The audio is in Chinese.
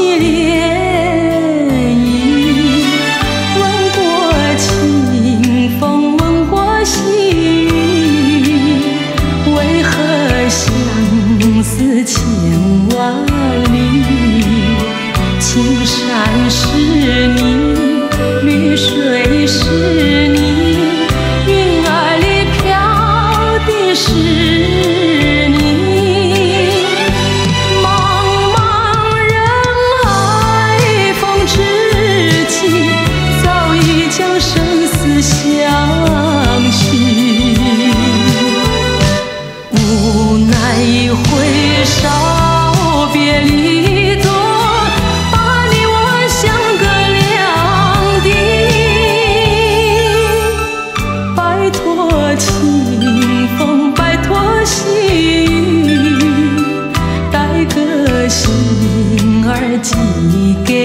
涟漪。闻过清风，闻过细雨，为何相思千万里？青山是你，绿水是你，云儿里飘的是你。茫茫人海风知己，早已将生死相许。无奈一回首，别离多，把你我相隔两地。拜托清风，拜托细雨，带个信儿寄给